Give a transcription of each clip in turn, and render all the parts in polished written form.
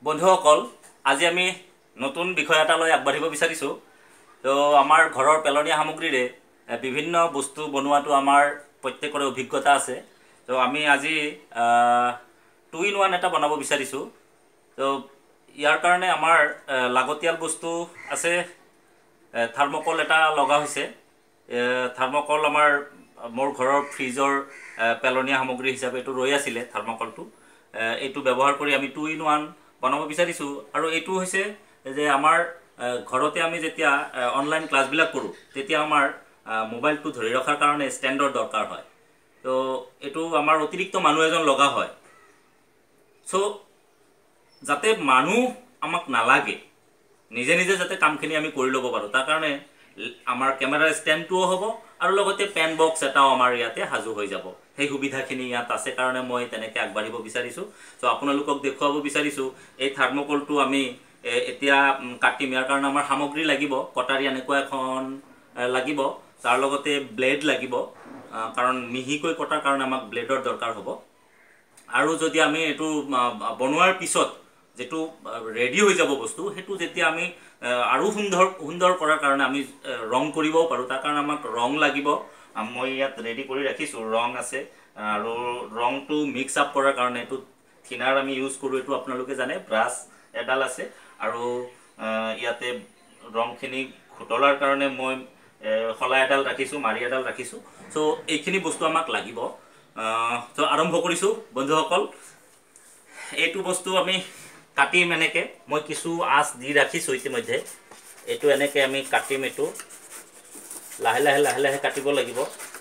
বন্ধুসকল আজি আমি নতুন বিষয় এটা লৈ আগবাঢ়িব বিচাৰিছো। তো আমাৰ ঘৰৰ পেলনীয়া সামগ্ৰীৰে বিভিন্ন বস্তু বনোৱাটো আমাৰ প্ৰত্যেকৰে অভিজ্ঞতা আছে। তো আমি আজি 2-in-1 এটা বনাব বিচাৰিছো। তো ইয়াৰ কাৰণে আমাৰ লাগতিয়াল বস্তু আছে। থাৰ্মোকল এটা লগা হৈছে। থাৰ্মোকল আমাৰ মোৰ ঘৰৰ ফ্ৰিজৰ পেলনীয়া সামগ্ৰী হিচাপে এটো ৰৈ আছিল থাৰ্মোকলটো। এইটো ব্যৱহাৰ কৰি আমি 2-in-1 বনাব বিচাৰিছো। আৰু এইটো হৈছে যে আমাৰ ঘৰতে আমি যেতিয়া অনলাইন ক্লাছবিলাক কৰো তেতিয়া আমাৰ মোবাইলটো ধৰি ৰখাৰ কাৰণে ষ্টেণ্ডৰ দৰকাৰ হয়। তো এইটো আমাৰ অতিৰিক্ত মানুহ এজন লগা হয়। সো যাতে মানুহ আমাক নালাগে, নিজে নিজে যাতে কামখিনি আমি কৰি ল'ব পাৰো, তাৰ কাৰণে আমাৰ কেমেৰা ষ্টেণ্ডটোও হ'ব আৰু লগতে পেন বক্স এটাও আমাৰ ইয়াতে সাজু হৈ যাব। সেই সুবিধাখিনি ইয়াত আছে কাৰণে মই তেনেকৈ আগবাঢ়িব বিচাৰিছো। সো আপোনালোকক দেখুৱাব বিচাৰিছো এই থাৰ্মোকলটো আমি এতিয়া কাটিম। ইয়াৰ কাৰণে আমাৰ সামগ্ৰী লাগিব। কটাৰী এনেকুৱা এখন লাগিব, তাৰ লগতে ব্লেড লাগিব, কাৰণ মিহিকৈ কটাৰ কাৰণে আমাক ব্লেডৰ দৰকাৰ হ'ব। আৰু যদি আমি এইটো বনোৱাৰ পিছত যেটো ৰেডি হৈ যাব বস্তু, সেইটো যেতিয়া আমি আৰু সুন্দৰ কৰাৰ কাৰণে আমি ৰং কৰিবও পাৰো, তাৰ কাৰণে আমাক ৰং লাগিব। মই ইয়াত ৰেডি কৰি ৰাখিছো, ৰং আছে। আৰু ৰংটো মিক্স আপ কৰাৰ কাৰণে এইটো থিনাৰ আমি ইউজ কৰো। এইটো আপোনালোকে জানে, ব্ৰাছ এডাল আছে আৰু ইয়াতে ৰংখিনি ঘুটলাৰ কাৰণে মই খলা এডাল ৰাখিছো, মাৰি এডাল ৰাখিছো। সো এইখিনি বস্তু আমাক লাগিব। তো আৰম্ভ কৰিছো বন্ধুসকল। এইটো বস্তু আমি কাটিম এনেকৈ। মই কিছু আঁচ দি ৰাখিছোঁ ইতিমধ্যে। এইটো এনেকৈ আমি কাটিম। এইটো লাহে লাহে কাটিব লাগিব।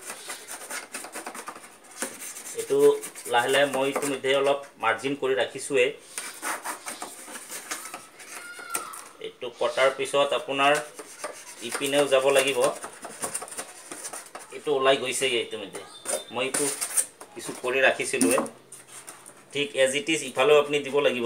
এইটো লাহে লাহে মই ইতিমধ্যে অলপ মাৰ্জিন কৰি ৰাখিছোঁৱেই। এইটো কটাৰ পিছত আপোনাৰ ইপিনেও যাব লাগিব। এইটো ওলাই গৈছেই ইতিমধ্যে। মই এইটো কিছু কৰি ৰাখিছিলোঁৱে। ঠিক এজ ইট ইজ ইফালেও আপুনি দিব লাগিব।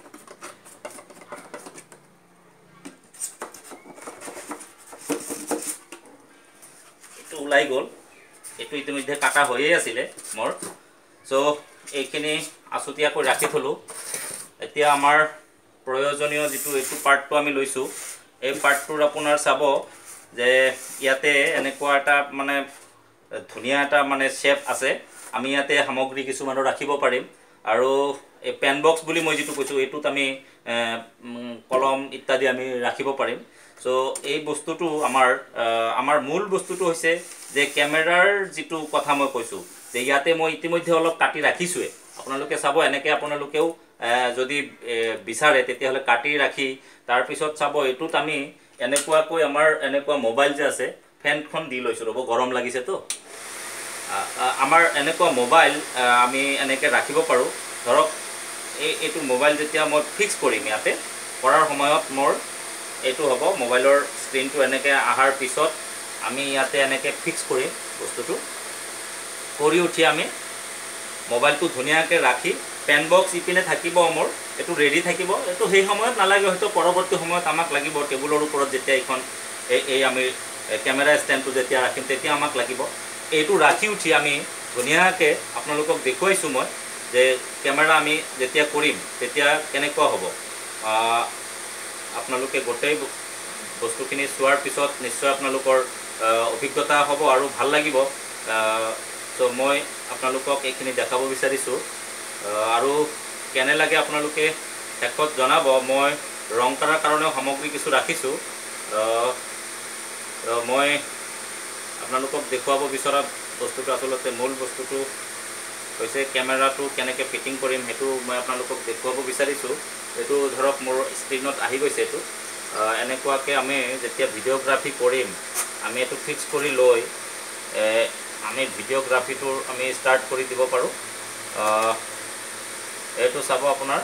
এইটো ওলাই গ'ল। এইটো ইতিমধ্যে কাটা হৈয়ে আছিলে মোৰ। সো এইখিনি আছুতীয়াকৈ ৰাখি থলোঁ। এতিয়া আমাৰ প্ৰয়োজনীয় যিটো এইটো পাৰ্টটো আমি লৈছোঁ, এই পাৰ্টটোৰ আপোনাৰ চাব যে ইয়াতে এনেকুৱা এটা মানে ধুনীয়া এটা মানে শ্বেপ আছে। আমি ইয়াতে সামগ্ৰী কিছুমানো ৰাখিব পাৰিম। আৰু এই পেন বক্স বুলি মই যিটো কৈছোঁ, এইটোত আমি কলম ইত্যাদি আমি ৰাখিব পাৰিম। সো এই বস্তুটো আমাৰ মূল বস্তুটো হৈছে যে কেমেৰাৰ যিটো কথা মই কৈছোঁ, যে ইয়াতে মই ইতিমধ্যে অলপ কাটি ৰাখিছোঁৱে। আপোনালোকে চাব, এনেকৈ আপোনালোকেও যদি বিচাৰে তেতিয়াহ'লে কাটি ৰাখি তাৰপিছত চাব এইটোত আমি এনেকুৱাকৈ আমাৰ এনেকুৱা মোবাইল যে আছে, ফেনখন দি লৈছোঁ ৰ'ব, গৰম লাগিছেতো। আমাৰ এনেকুৱা মোবাইল আমি এনেকৈ ৰাখিব পাৰোঁ। ধৰক এইটো মোবাইল যেতিয়া মই ফিক্স কৰিম, ইয়াতে কৰাৰ সময়ত মোৰ এইটো হ'ব, মোবাইলৰ স্ক্ৰীনটো এনেকৈ অহাৰ পিছত আমি ইয়াতে এনেকৈ ফিক্স কৰিম বস্তুটো। কৰি উঠি আমি মোবাইলটো ধুনীয়াকৈ ৰাখি পেন বক্স ইপিনে থাকিব মোৰ, এইটো ৰেডি থাকিব। এইটো সেই সময়ত নালাগে, হয়তো পৰৱৰ্তী সময়ত আমাক লাগিব। টেবুলৰ ওপৰত যেতিয়া এই আমি কেমেৰা ষ্টেণ্ডটো যেতিয়া ৰাখিম তেতিয়া আমাক লাগিব। এইটো ৰাখি উঠি আমি ধুনীয়াকৈ আপোনালোকক দেখুৱাইছোঁ মই যে কেমেৰা আমি যেতিয়া কৰিম তেতিয়া কেনেকুৱা হ'ব। আপোনালোকে গোটেই বস্তুখিনি চোৱাৰ পিছত নিশ্চয় আপোনালোকৰ অভিজ্ঞতা হ'ব আৰু ভাল লাগিব। তো মই আপোনালোকক এইখিনি দেখাব বিচাৰিছোঁ। আৰু কেনে লাগে আপোনালোকে শেষত জনাব। মই ৰং কৰাৰ কাৰণেও সামগ্ৰী কিছু ৰাখিছোঁ। মই আপোনালোকক দেখুৱাব বিচৰা বস্তুটো আচলতে মূল বস্তুটো হৈছে কেমেৰাটো কেনেকৈ ফিটিং কৰিম, সেইটো মই আপোনালোকক দেখুৱাব বিচাৰিছোঁ। এইটো ধৰক মোৰ স্ক্ৰীণত আহি গৈছে। এইটো এনেকুৱাকৈ আমি যেতিয়া ভিডিঅ'গ্ৰাফী কৰিম, আমি এইটো ফিক্স কৰি লৈ আমি ভিডিঅ'গ্ৰাফীটো আমি ষ্টাৰ্ট কৰি দিব পাৰোঁ। এইটো চাব আপোনাৰ,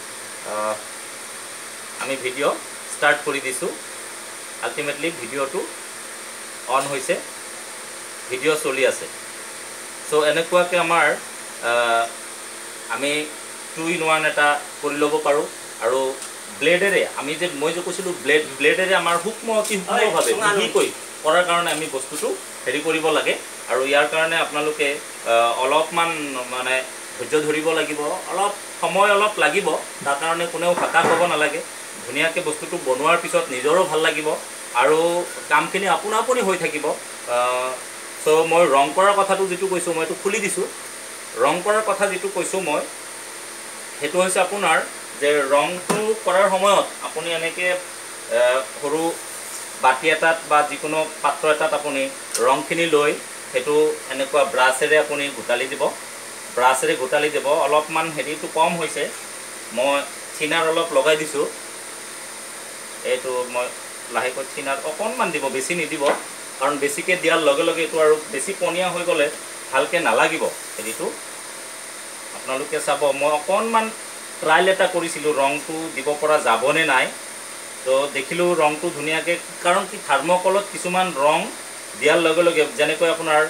আমি ভিডিঅ' ষ্টাৰ্ট কৰি দিছোঁ। আল্টিমেটলি ভিডিঅ'টো অন হৈছে, ভিডিঅ' চলি আছে। সো এনেকুৱাকৈ আমাৰ আমি 2-in-1 এটা কৰি ল'ব পাৰোঁ। আৰু ব্লেডেৰে আমি মই যে কৈছিলোঁ, ব্লেডেৰে আমাৰ অতি সূক্ষ্মভাৱে মিহিকৈ কৰাৰ কাৰণে আমি বস্তুটো হেৰি কৰিব লাগে। আৰু ইয়াৰ কাৰণে আপোনালোকে অলপমান মানে ধৈৰ্য ধৰিব লাগিব, অলপ সময় অলপ লাগিব। তাৰ কাৰণে কোনেও হতাশ হ'ব নালাগে। ধুনীয়াকৈ বস্তুটো বনোৱাৰ পিছত নিজৰো ভাল লাগিব আৰু কামখিনি আপোনা আপুনি হৈ থাকিব। চ' মই ৰং কৰাৰ কথাটো যিটো কৈছোঁ, মই এইটো খুলি দিছোঁ। ৰং কৰাৰ কথা যিটো কৈছোঁ মই, সেইটো হৈছে আপোনাৰ যে ৰংটো কৰাৰ সময়ত আপুনি এনেকৈ সৰু বাতি এটাত বা যিকোনো পাত্ৰ এটাত আপুনি ৰংখিনি লৈ সেইটো এনেকুৱা ব্ৰাছেৰে আপুনি গোটালি দিব। ব্ৰাছেৰে গোটালি দিব। অলপমান হেৰিটো কম হৈছে, মই থিনাৰ অলপ লগাই দিছোঁ। এইটো মই লাহেকৈ থিনাৰ অকণমান দিব, বেছি নিদিব, কাৰণ বেছিকৈ দিয়াৰ লগে লগে এইটো আৰু বেছি পনীয়া হৈ গ'লে ভালকৈ নালাগিব হেৰিটো। আপোনালোকে চাব, মই অকণমান ট্ৰাইল এটা কৰিছিলোঁ ৰংটো দিব পৰা যাবনে নাই। তো দেখিলোঁ ৰংটো ধুনীয়াকৈ, কাৰণ কি থাৰ্মকলত কিছুমান ৰং দিয়াৰ লগে লগে যেনেকৈ আপোনাৰ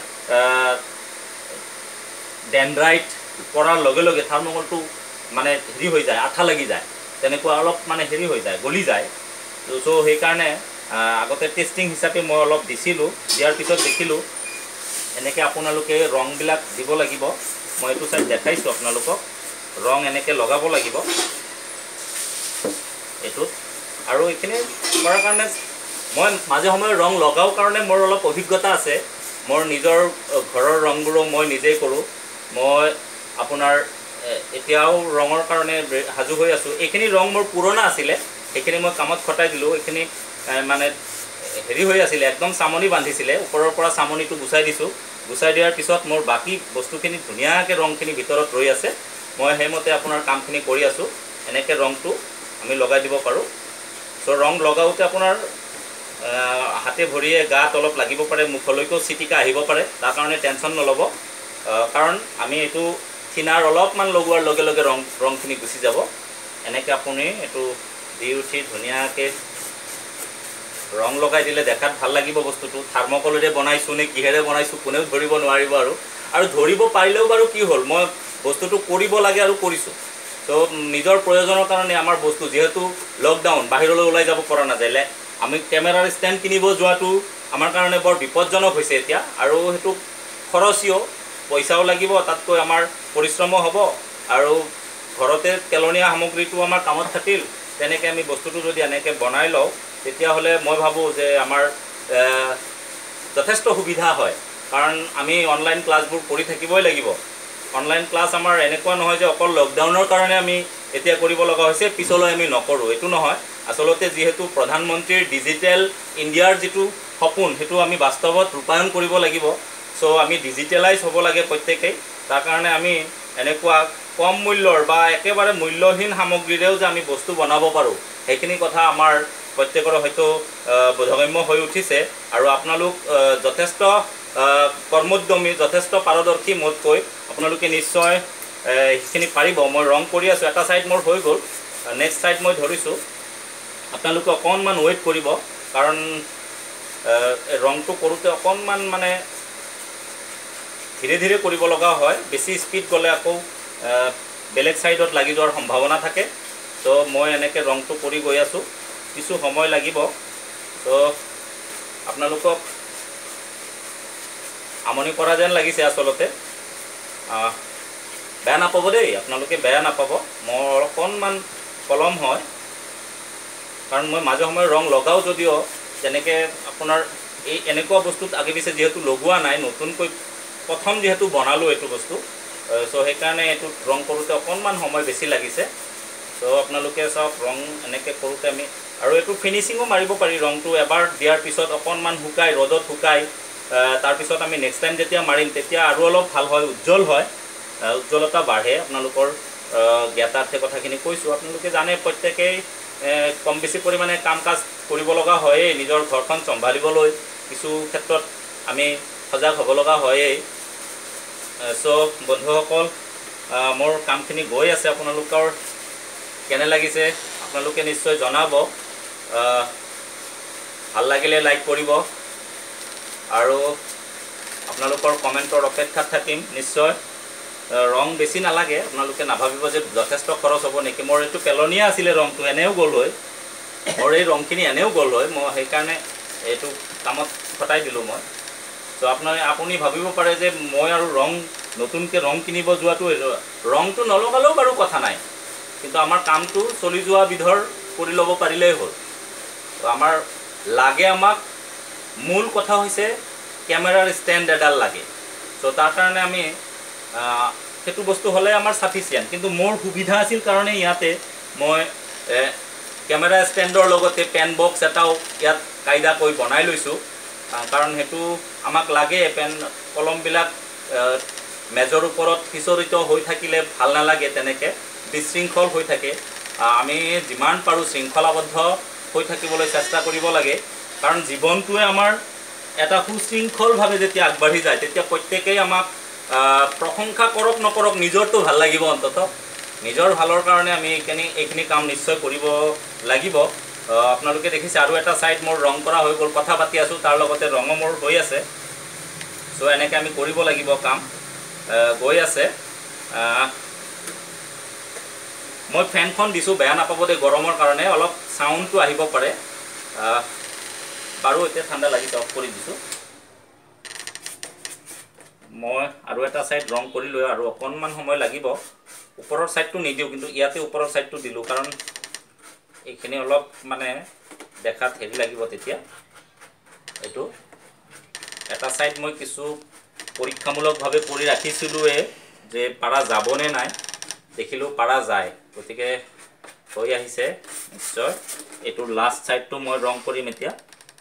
ডেনড্ৰাইট কৰাৰ লগে লগে থাৰ্মকলটো মানে হেৰি হৈ যায়, আঠা লাগি যায়, তেনেকুৱা অলপ মানে হেৰি হৈ যায়, গলি যায়। চ' সেইকাৰণে আগতে টেষ্টিং হিচাপে মই অলপ দিছিলোঁ। দিয়াৰ পিছত দেখিলোঁ এনেকৈ আপোনালোকে ৰংবিলাক দিব লাগিব। মই এইটো চাইড দেখাইছোঁ আপোনালোকক। ৰং এনেকৈ লগাব লাগিব এইটোত। আৰু এইখিনি কৰাৰ কাৰণে মই মাজে সময়ে ৰং লগাওঁ কাৰণে মোৰ অলপ অভিজ্ঞতা আছে। মোৰ নিজৰ ঘৰৰ ৰংবোৰো মই নিজেই কৰোঁ। মই আপোনাৰ এতিয়াও ৰঙৰ কাৰণে সাজু হৈ আছোঁ। এইখিনি ৰং মোৰ পুৰণা আছিলে, সেইখিনি মই কামত খটাই দিলোঁ। এইখিনি মানে হেৰি হৈ আছিলে, একদম চামনি বান্ধিছিলে, ওপৰৰ পৰা চামনিটো গুচাই দিছোঁ। গুচাই দিয়াৰ পিছত মোৰ বাকী বস্তুখিনি ধুনীয়াকৈ ৰংখিনি ভিতৰত ৰৈ আছে। মই সেইমতে আপোনাৰ কামখিনি কৰি আছোঁ। এনেকৈ ৰংটো আমি লগাই দিব পাৰোঁ। চ' ৰং লগাওঁতে আপোনাৰ হাতে ভৰিয়ে গাত অলপ লাগিব পাৰে, মুখলৈকেও চিটিকা আহিব পাৰে, তাৰ কাৰণে টেনশ্যন নল'ব। কাৰণ আমি এইটো থিনাৰ অলপমান লগোৱাৰ লগে লগে ৰংখিনি গুচি যাব। এনেকৈ আপুনি এইটো দি উঠি ধুনীয়াকৈ ৰং লগাই দিলে দেখাত ভাল লাগিব বস্তুটো। থাৰ্মকলেৰে বনাইছোঁ নে কিহেৰে বনাইছোঁ কোনেও ধৰিব নোৱাৰিব। আৰু ধৰিব পাৰিলেও বাৰু কি হ'ল, মই বস্তুটো কৰিব লাগে আৰু কৰিছোঁ। ত' নিজৰ প্ৰয়োজনৰ কাৰণে আমাৰ বস্তু, যিহেতু লকডাউন, বাহিৰলৈ ওলাই যাব পৰা নাযায়, আমি কেমেৰাৰ ষ্টেণ্ড কিনিব যোৱাটো আমাৰ কাৰণে বৰ বিপদজনক হৈছে এতিয়া। আৰু সেইটো খৰচীয়, পইচাও লাগিব, তাতকৈ আমাৰ পৰিশ্ৰমো হ'ব আৰু ঘৰতে পেলনীয়া সামগ্ৰীটো আমাৰ কামত থাকিল। তেনেকৈ আমি বস্তুটো যদি এনেকৈ বনাই লওঁ, তেতিয়াহ'লে মই ভাবোঁ যে আমাৰ যথেষ্ট সুবিধা হয়। কাৰণ আমি অনলাইন ক্লাছবোৰ কৰি থাকিবই লাগিব। অনলাইন ক্লাছ আমাৰ এনেকুৱা নহয় যে অকল লকডাউনৰ কাৰণে আমি এতিয়া কৰিব লগা হৈছে, পিছলৈ আমি নকৰোঁ, এইটো নহয়। আচলতে যিহেতু প্ৰধানমন্ত্ৰীৰ ডিজিটেল ইণ্ডিয়াৰ যিটো সপোন, সেইটো আমি বাস্তৱত ৰূপায়ণ কৰিব লাগিব। চ' আমি ডিজিটেলাইজ হ'ব লাগে প্ৰত্যেকেই। তাৰ কাৰণে আমি এনেকুৱা কম মূল্যৰ বা একেবাৰে মূল্যহীন সামগ্ৰীৰেও যে আমি বস্তু বনাব পাৰোঁ, সেইখিনি কথা আমাৰ প্ৰত্যেকৰে হয়তো বোধগম্য হৈ উঠিছে। আৰু আপোনালোক যথেষ্ট কৰ্মোদ্যমী, যথেষ্ট পাৰদৰ্শী মোতকৈ। আপোনালোকে নিশ্চয় সেইখিনি পাৰিব। মই ৰং কৰি আছোঁ, এটা ছাইড মোৰ হৈ গ'ল, নেক্সট ছাইড মই ধৰিছোঁ। আপোনালোকে অকণমান ৱেইট কৰিব, কাৰণ ৰংটো কৰোঁতে অকণমান মানে ধীৰে ধীৰে কৰিব লগা হয়। বেছি স্পীড গ'লে আকৌ বেলেগ ছাইডত লাগি যোৱাৰ সম্ভাৱনা থাকে। ত' মই এনেকৈ ৰংটো কৰি গৈ আছোঁ, কিছু সময় লাগিব। ত' আপোনালোকক আমনি কৰা যেন লাগিছে আচলতে, বেয়া নাপাব দেই, আপোনালোকে বেয়া নাপাব। মোৰ অকণমান পলম হয়, কাৰণ মই মাজে সময়ে ৰং লগাওঁ যদিও তেনেকৈ আপোনাৰ এই এনেকুৱা বস্তুত আগে পিছে যিহেতু লগোৱা নাই, নতুনকৈ প্ৰথম যিহেতু বনালোঁ এইটো বস্তু, চ' সেইকাৰণে এইটোত ৰং কৰোঁতে অকণমান সময় বেছি লাগিছে। চ' আপোনালোকে চাওক, ৰং এনেকৈ কৰোঁতে আমি আৰু এইটো ফিনিচিঙো মাৰিব পাৰি। ৰংটো এবাৰ দিয়াৰ পিছত অকণমান শুকাই, ৰ'দত শুকাই, তাৰপিছত আমি নেক্সট টাইম যেতিয়া মাৰিম তেতিয়া আৰু অলপ ভাল হয়, উজ্জ্বল হয়, উজ্জ্বলতা বাঢ়ে। আপোনালোকৰ জ্ঞাতাৰ্থে কথাখিনি কৈছোঁ। আপোনালোকে জানে প্ৰত্যেকেই কম বেছি পৰিমাণে কাম কাজ কৰিব লগা হয়েই, নিজৰ ঘৰখন চম্ভালিবলৈ কিছু ক্ষেত্ৰত আমি সজাগ হ'ব লগা হয়েই। চ' বন্ধুসকল, মোৰ কামখিনি গৈ আছে, আপোনালোকৰ কেনে লাগিছে আপোনালোকে নিশ্চয় জনাব। ভাল লাগিলে লাইক কৰিব আৰু আপোনালোকৰ কমেণ্টৰ অপেক্ষাত থাকিম নিশ্চয়। ৰং বেছি নালাগে, আপোনালোকে নাভাবিব যে যথেষ্ট খৰচ হ'ব নেকি। মোৰ এইটো পেলনীয়া আছিলে, ৰংটো এনেও গ'ল হয়, মোৰ এই ৰংখিনি এনেও গ'ল হয়, মই সেইকাৰণে এইটো কামত খটাই দিলোঁ মই। ত' আপুনি ভাবিব পাৰে যে মই আৰু ৰং নতুনকৈ ৰং কিনিব যোৱাটো ৰংটো নলগালেও বাৰু কথা নাই, কিন্তু আমাৰ কামটো চলি যোৱা বিধৰ কৰি ল'ব পাৰিলেই হ'ল। আমাৰ লাগে আমাক মূল কথা হৈছে কেমেৰাৰ ষ্টেণ্ড এডাল লাগে। চ' তাৰ কাৰণে আমি সেইটো বস্তু হ'লে আমাৰ চাফিচিয়েণ্ট। কিন্তু মোৰ সুবিধা আছিল কাৰণে ইয়াতে মই কেমেৰা ষ্টেণ্ডৰ লগতে পেন বক্স এটাও ইয়াত কাইদাকৈ বনাই লৈছোঁ, কাৰণ সেইটো আমাক লাগে। পেন কলমবিলাক মেজৰ ওপৰত সিঁচৰিত হৈ থাকিলে ভাল নালাগে, তেনেকৈ বিশৃংখল হৈ থাকে। আমি যিমান পাৰোঁ শৃংখলাবদ্ধ হৈ থাকিবলৈ চেষ্টা কৰিব লাগে, কাৰণ জীৱনটোৱে আমাৰ এটা সুশৃংখলভাৱে যেতিয়া আগবাঢ়ি যায় তেতিয়া প্ৰত্যেকেই আমাক প্ৰশংসা কৰক নকৰক নিজৰটো ভাল লাগিব। অন্ততঃ নিজৰ ভালৰ কাৰণে আমি এইখিনি কাম নিশ্চয় কৰিব লাগিব। আপোনালোকে দেখিছে আৰু এটা ছাইড মোৰ ৰং কৰা হৈ গ'ল, কথা পাতি আছোঁ তাৰ লগতে ৰঙো মোৰ হৈ আছে। চ' এনেকৈ আমি কৰিব লাগিব, কাম গৈ আছে। মই ফেনখন দিছোঁ, বেয়া নাপাব দেই, গৰমৰ কাৰণে অলপ চাউণ্ডটো আহিব পাৰে বাৰু। এতিয়া ঠাণ্ডা লাগিছে, অফ কৰি দিছোঁ। মই আৰু এটা ছাইড ৰং কৰিলোঁ আৰু অকণমান সময় লাগিব। ওপৰৰ ছাইডটো নিদিওঁ, কিন্তু ইয়াতে ওপৰৰ ছাইডটো দিলোঁ, কাৰণ এইখিনি অলপ মানে দেখাত হেৰি লাগিব তেতিয়া। এইটো এটা ছাইড মই কিছু পৰীক্ষামূলকভাৱে কৰি ৰাখিছিলোঁৱে যে পাৰা যাবনে নাই, দেখিলোঁ পাৰা যায়, গতিকে হৈ আহিছে নিশ্চয়। এইটোৰ লাষ্ট ছাইডটো মই ৰং কৰিম এতিয়া।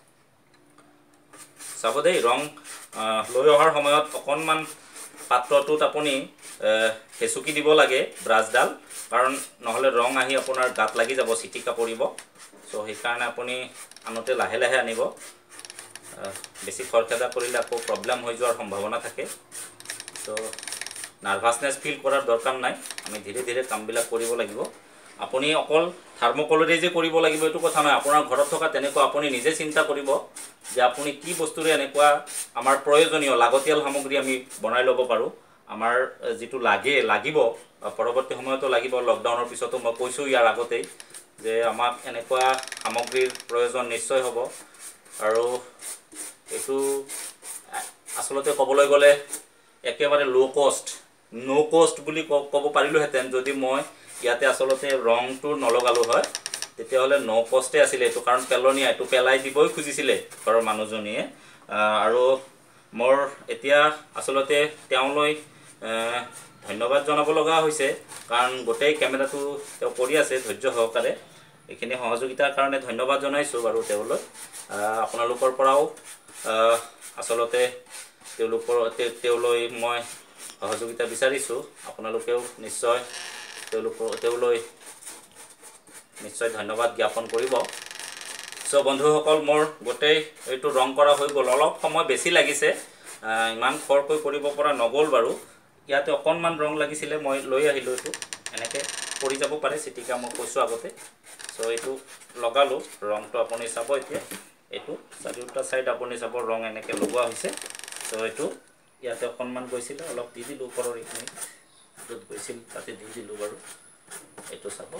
চাব দেই, ৰং লৈ অহাৰ সময়ত অকণমান পাত্ৰটোত আপুনি হেঁচুকি দিব লাগে ব্ৰাছডাল, কাৰণ নহ'লে ৰং আহি আপোনাৰ গাত লাগি যাব, চিটিকা পৰিব। চ' সেইকাৰণে আপুনি আনোতে লাহে লাহে আনিব। বেছি খৰখেদা কৰিলে আকৌ প্ৰব্লেম হৈ যোৱাৰ সম্ভাৱনা থাকে। চ' নাৰ্ভাছনেছ ফিল কৰাৰ দৰকাৰ নাই, আমি ধীৰে ধীৰে কামবিলাক কৰিব লাগিব। আপুনি অকল থাৰ্মকলৰে যে কৰিব লাগিব এইটো কথা নহয়। আপোনাৰ ঘৰত থকা তেনেকুৱা আপুনি নিজে চিন্তা কৰিব যে আপুনি কি বস্তুৰে এনেকুৱা আমাৰ প্ৰয়োজনীয় লাগতিয়াল সামগ্ৰী আমি বনাই ল'ব পাৰোঁ। আমাৰ যিটো লাগিব পৰৱৰ্তী সময়তো লাগিব, লকডাউনৰ পিছতো মই কৈছোঁ ইয়াৰ আগতেই যে আমাক এনেকুৱা সামগ্ৰীৰ প্ৰয়োজন নিশ্চয় হ'ব। আৰু এইটো আচলতে ক'বলৈ গ'লে একেবাৰে ন' কষ্ট বুলি ক'ব পাৰিলোঁহেঁতেন যদি মই ইয়াতে আচলতে ৰংটো নলগালোঁ হয়, তেতিয়াহ'লে ন' কষ্টে আছিলে এইটো, কাৰণ এইটো পেলাই দিবই খুজিছিলে ঘৰৰ মানুহজনীয়ে। আৰু মোৰ এতিয়া আচলতে তেওঁলৈ ধন্যবাদ জনাব লগা হৈছে, কাৰণ গোটেই কেমেৰাটো তেওঁ কৰি আছে ধৈৰ্য সহকাৰে। এইখিনি সহযোগিতাৰ কাৰণে ধন্যবাদ জনাইছোঁ বাৰু তেওঁলৈ। আপোনালোকৰ পৰাও আচলতে তেওঁলৈ মই সহযোগিতা বিচাৰিছোঁ। আপোনালোকেও নিশ্চয় তেওঁলৈ নিশ্চয় ধন্যবাদ জ্ঞাপন কৰিব। চ' বন্ধুসকল, মোৰ গোটেই এইটো ৰং কৰা হৈ গ'ল। অলপ সময় বেছি লাগিছে, ইমান খৰকৈ কৰিব পৰা নগ'ল বাৰু। ইয়াতে অকণমান ৰং লাগিছিলে, মই লৈ আহিলোঁ। এইটো এনেকৈ পৰি যাব পাৰে চিটিকা, মই কৈছোঁ আগতে। চ' এইটো লগালোঁ, ৰংটো আপুনি চাব এতিয়া। এইটো চাৰিওটা ছাইড আপুনি চাব ৰং এনেকৈ লগোৱা হৈছে। চ' এইটো ইয়াতে অকণমান গৈছিলে, অলপ দি দিলোঁ ওপৰৰ এইখিনি য'ত গৈছিল তাতে দি দিলোঁ বাৰু। এইটো চাব,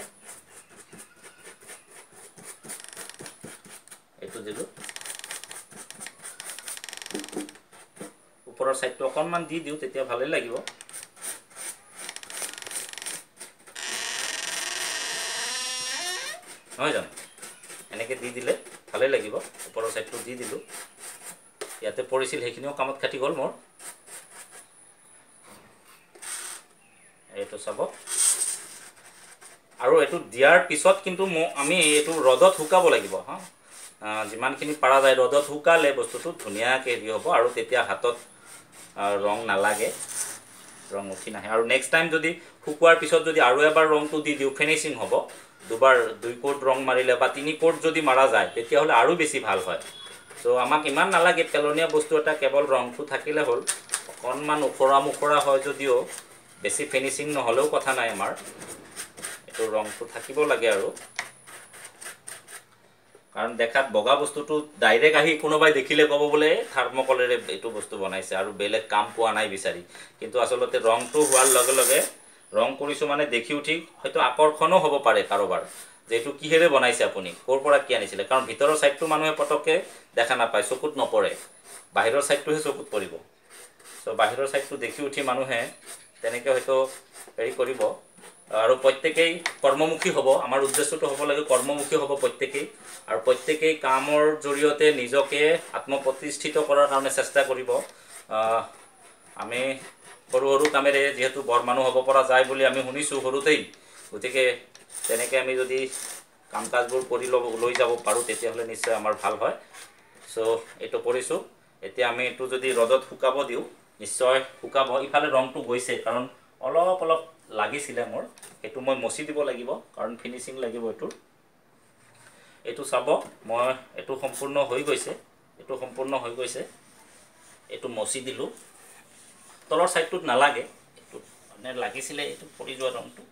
এইটো দিলোঁ। ওপৰৰ ছাইডটো অকণমান দি দিওঁ, তেতিয়া ভালেই লাগিব। নহয় জানো? এনেকৈ দি দিলে ভালেই লাগিব। ওপৰৰ ছাইডটো দি দিলোঁ, ইয়াতে পৰিছিল সেইখিনিও কামত খাটি গ'ল মোৰ। এইটো চাব। আৰু এইটো দিয়াৰ পিছত কিন্তু আমি এইটো ৰ'দত শুকাব লাগিব। যিমানখিনি পৰা যায় ৰ'দত শুকালে বস্তুটো ধুনীয়াকৈ হেৰি হ'ব, আৰু তেতিয়া হাতত ৰং নালাগে, ৰং উঠি নাহে। আৰু নেক্সট টাইম যদি শুকোৱাৰ পিছত যদি আৰু এবাৰ ৰংটো দি দিওঁ, ফিনিচিং হ'ব। 2 কোট ৰং মাৰিলে বা 3 কোট যদি মাৰা যায় তেতিয়াহ'লে আৰু বেছি ভাল হয়। চ' আমাক ইমান নালাগে, পেলনীয়া বস্তু এটা কেৱল ৰংটো থাকিলে হ'ল। অকণমান ওখৰা মোখৰা হয় যদিও বেছি ফিনিচিং নহ'লেও কথা নাই, আমাৰ এইটো ৰংটো থাকিব লাগে। আৰু কাৰণ দেখাত বগা বস্তুটো ডাইৰেক্ট আহি কোনোবাই দেখিলে ক'ব বোলে থাৰ্মকলেৰে এইটো বস্তু বনাইছে আৰু বেলেগ কাম পোৱা নাই বিচাৰি। কিন্তু আচলতে ৰংটো হোৱাৰ লগে লগে ৰং কৰিছোঁ মানে দেখি উঠি হয়তো আকৰ্ষণো হ'ব পাৰে কাৰোবাৰ, যে এইটো কিহেৰে বনাইছে, আপুনি ক'ৰ পৰা কি আনিছিলে। কাৰণ ভিতৰৰ ছাইডটো মানুহে পটককৈ দেখা নাপায়, চকুত নপৰে, বাহিৰৰ ছাইডটোহে চকুত পৰিব। সো বাহিৰৰ সাইডটো দেখি উঠি মানুহে তেনেকৈ হয়তো হেৰি কৰিব আৰু প্ৰত্যেকেই কৰ্মমুখী হ'ব আমাৰ উদ্দেশ্যটো হ'ব লাগে কৰ্মমুখী হ'ব প্ৰত্যেকেই আৰু প্ৰত্যেকেই কামৰ জৰিয়তে নিজকে আত্মপ্ৰতিষ্ঠিত কৰাৰ কাৰণে চেষ্টা কৰিব আমি সৰু সৰু কামেৰে যেহেতু বৰ মানুহ হ'ব পৰা যায় বুলি আমি শুনিছোঁ সৰুতেই গতিকে তেনেকৈ আমি যদি কাম কাজবোৰ কৰি লৈ যাব পাৰোঁ তেতিয়াহ'লে নিশ্চয় আমাৰ ভাল হয় সো এইটো কৰিছোঁ এতিয়া আমি এইটো যদি ৰ'দত শুকাব দিওঁ নিশ্চয় শুকাব ইফালে ৰংটো গৈছে কাৰণ অলপ অলপ লাগিছিলে মোৰ এইটো মই মচি দিব লাগিব কাৰণ ফিনিচিং লাগিব এইটো চাব মই এইটো সম্পূৰ্ণ হৈ গৈছে এইটো মচি দিলোঁ তলৰ সাইডটোত নালাগে এইটো মানে লাগিছিলে এইটো পৰি যোৱা ৰংটো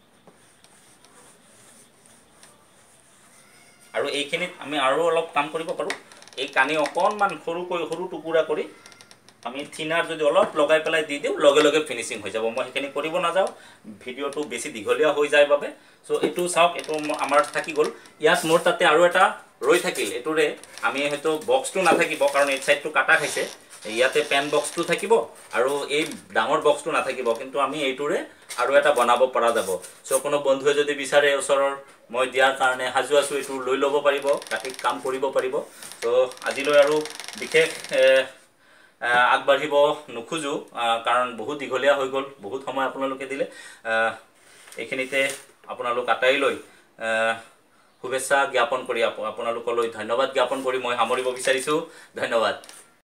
আৰু এইখিনিত আমি আৰু অলপ কাম কৰিব পাৰোঁ এই কানি অকণমান সৰু টুকুৰা কৰি আমি থিনাৰ যদি অলপ লগাই পেলাই দি দিওঁ লগে লগে ফিনিচিং হৈ যাব মই সেইখিনি কৰিব নাযাওঁ ভিডিঅ'টো বেছি দীঘলীয়া হৈ যায় বাবে সো এইটো চাওক এইটো আমাৰ থাকি গ'ল ইয়াত মোৰ তাতে আৰু এটা ৰৈ থাকিল এইটোৰে আমি হয়তো বক্সটো নাথাকিব কাৰণ এই সাইডটো কাটা খাইছে ইয়াতে পেন বক্সটো থাকিব আৰু এই ডাঙৰ বক্সটো নাথাকিব কিন্তু আমি এইটোৰে আৰু এটা বনাব পৰা যাব সো কোনো বন্ধুৱে যদি বিচাৰে ওচৰৰ মই দিয়াৰ কাৰণে সাজু আছোঁ এইটো লৈ ল'ব পাৰিব কাটিত কাম কৰিব পাৰিব তো আজিলৈ আৰু বিশেষ আগবাঢ়িব নোখোজো কাৰণ বহুত দীঘলীয়া হৈ গ'ল বহুত সময় আপোনালোকে দিলে এইখিনিতে আপোনালোক আটাই লৈ শুভেচ্ছা জ্ঞাপন কৰি আপোনালোকলৈ ধন্যবাদ জ্ঞাপন কৰি মই সামৰিব বিচাৰিছোঁ ধন্যবাদ